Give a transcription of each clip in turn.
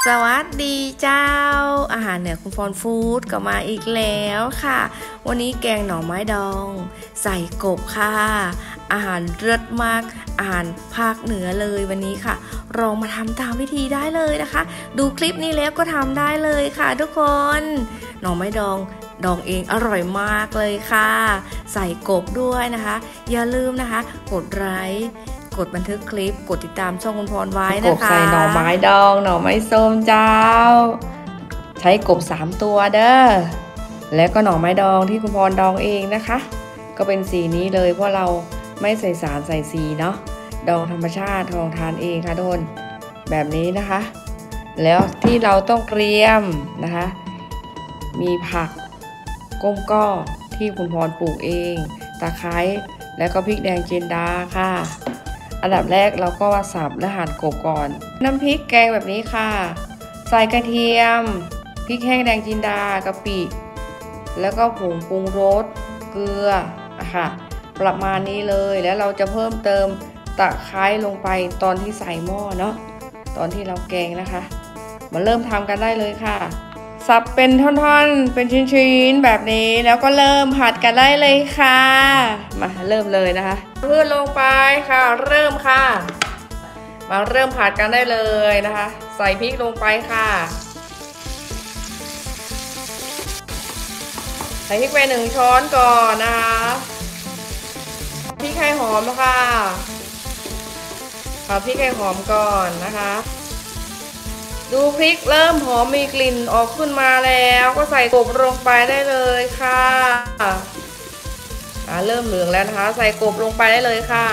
สวัสดีเจ้าอาหารเหนือคุณพรฟู้ดก็มาอีกแล้วค่ะวันนี้แกงหน่อไม้ดองใส่กบค่ะอาหารเลิศมากอาหารภาคเหนือเลยวันนี้ค่ะลองมาทำตามวิธีได้เลยนะคะดูคลิปนี้แล้วก็ทำได้เลยค่ะทุกคนหน่อไม้ดองเองอร่อยมากเลยค่ะใส่กบด้วยนะคะอย่าลืมนะคะกดไลค์กดบันทึกคลิปกดติดตามช่องคุณพรไว้นะคะกบใส่หน่อไม้ดองหน่อไม้ส้มเจ้าใช้กบ3ตัวเด้อแล้วก็หน่อไม้ดองที่คุณพรดองเองนะคะก็เป็นสีนี้เลยเพราะเราไม่ใส่สารใส่สีเนาะดองธรรมชาติลองทานเองค่ะทุกคนแบบนี้นะคะแล้วที่เราต้องเตรียมนะคะมีผักก้มก้อที่คุณพรปลูกเองตะไคร้แล้วก็พริกแดงจินดาค่ะอันดับแรกเราก็สับและหั่นกบก่อนน้ำพริกแกงแบบนี้ค่ะใส่กระเทียมพริกแห้งแดงจินดากะปิแล้วก็ผงปรุงรสเกลือค่ะประมาณนี้เลยแล้วเราจะเพิ่มเติมตะไคร้ลงไปตอนที่ใส่หม้อเนาะตอนที่เราแกงนะคะมาเริ่มทำกันได้เลยค่ะสับเป็นท่อนๆเป็นชิ้นๆแบบนี้แล้วก็เริ่มผัดกันได้เลยค่ะมาเริ่มเลยนะคะพืชลงไปค่ะเริ่มค่ะมาเริ่มผัดกันได้เลยนะคะใส่พริกลงไปค่ะใส่พริกไป1 ช้อนก่อนนะคะพริกให้หอมค่ะผัดพริกให้หอมก่อนนะคะดูพริกเริ่มหอมมีกลิ่นออกขึ้นมาแล้วก็ใส่กบลงไปได้เลยค่ะเริ่มเหลืองแล้วนะคะใส่กบลงไปได้เลยค่ะ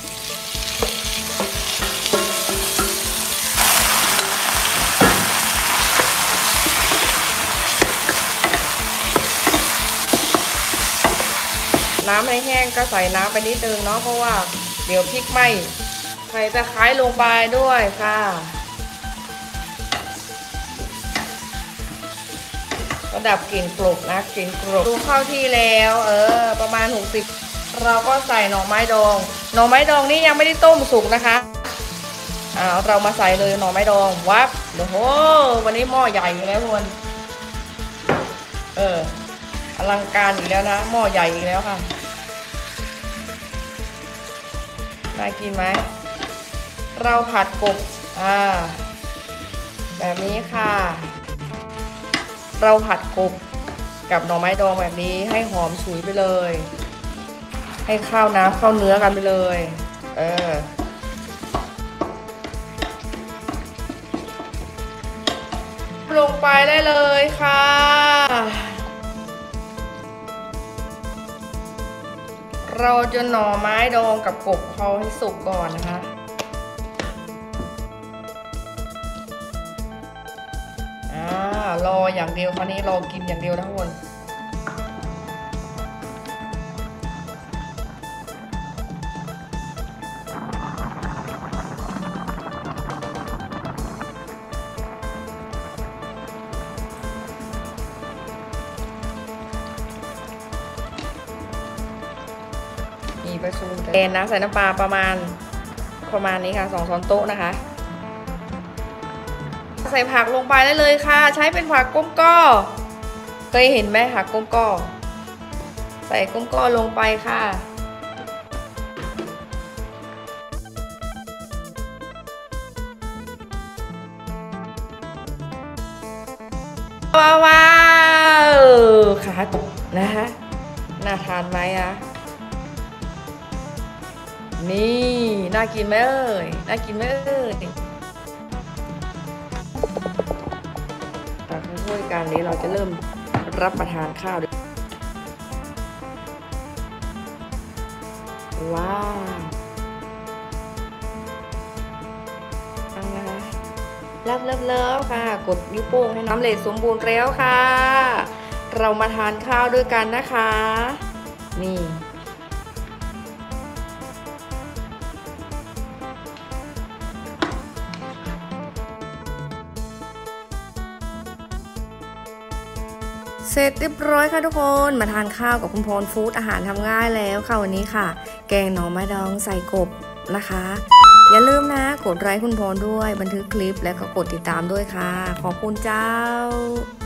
น้ำให้แห้งก็ใส่น้ำไปนิดนึงเนาะเพราะว่าเดี๋ยวพริกไหม้ใส่ตะไคร้ลงไปด้วยค่ะก็ดับกลิ่นกลบนะกลิ่นกลบดูเข้าที่แล้วประมาณ60เราก็ใส่หน่อไม้ดองนี่ยังไม่ได้ต้มสุกนะคะเรามาใส่เลยหน่อไม้ดองวับโอ้โหวันนี้หม้อใหญ่อีกแล้วทุกคนอลังการอีกแล้วนะหม้อใหญ่อีกแล้วค่ะน่ากินไหมเราผัดกบแบบนี้ค่ะเราผัดกบกับหน่อไม้ดองแบบนี้ให้หอมฉุยไปเลยให้เข้าน้ำเข้าเนื้อกันไปเลยลงไปได้เลยค่ะเราจะหน่อไม้ดองกับกบเขาให้สุกก่อนนะคะรออย่างเดียวคราวนี้รอกินอย่างเดียวนะทุกคนมีประชุมแกนนะใส่น้ำปลาประมาณนี้ค่ะ2 ช้อนโต๊ะนะคะใส่ผักลงไปได้เลยค่ะใช้เป็นผักก้มก้อเคยเห็นไหมผักก้มก้อใส่ก้มก้อลงไปค่ะว้าวขาตกนะคะน่าทานไหมนี่น่ากินไหมน่ากินไหมด้วยการนี้เราจะเริ่มรับประทานข้าวด้วยว้าวนะคะเลิฟค่ะกดนิ้วโป้งให้น้ำเหลวสมบูรณ์แล้วค่ะเรามาทานข้าวด้วยกันนะคะนี่เสร็จเรียบร้อยค่ะทุกคนมาทานข้าวกับคุณพรฟู้ดอาหารทำง่ายแล้วค่ะวันนี้ค่ะแกงหน่อไม้ดองใส่กบนะคะอย่าลืมนะกดไลค์คุณพรด้วยบันทึกคลิปแล้วก็กดติดตามด้วยค่ะขอบคุณเจ้า